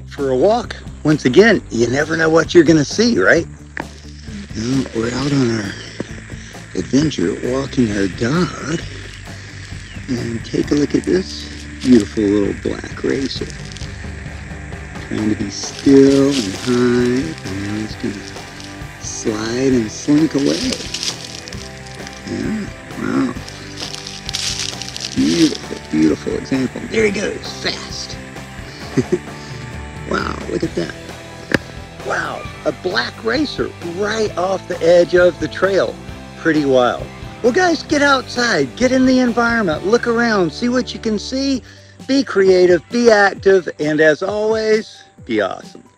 out for a walk. Once again, you never know what you're gonna see, right? Now, we're out on our adventure walking our dog. And take a look at this beautiful little black racer. Trying to be still and hide, and now he's gonna slide and slink away. Yeah, wow. Beautiful, beautiful example. There he goes, fast. Wow, look at that. Wow, a black racer right off the edge of the trail. Pretty wild. Well guys, get outside, get in the environment, look around, see what you can see, be creative, be active, and as always, be awesome.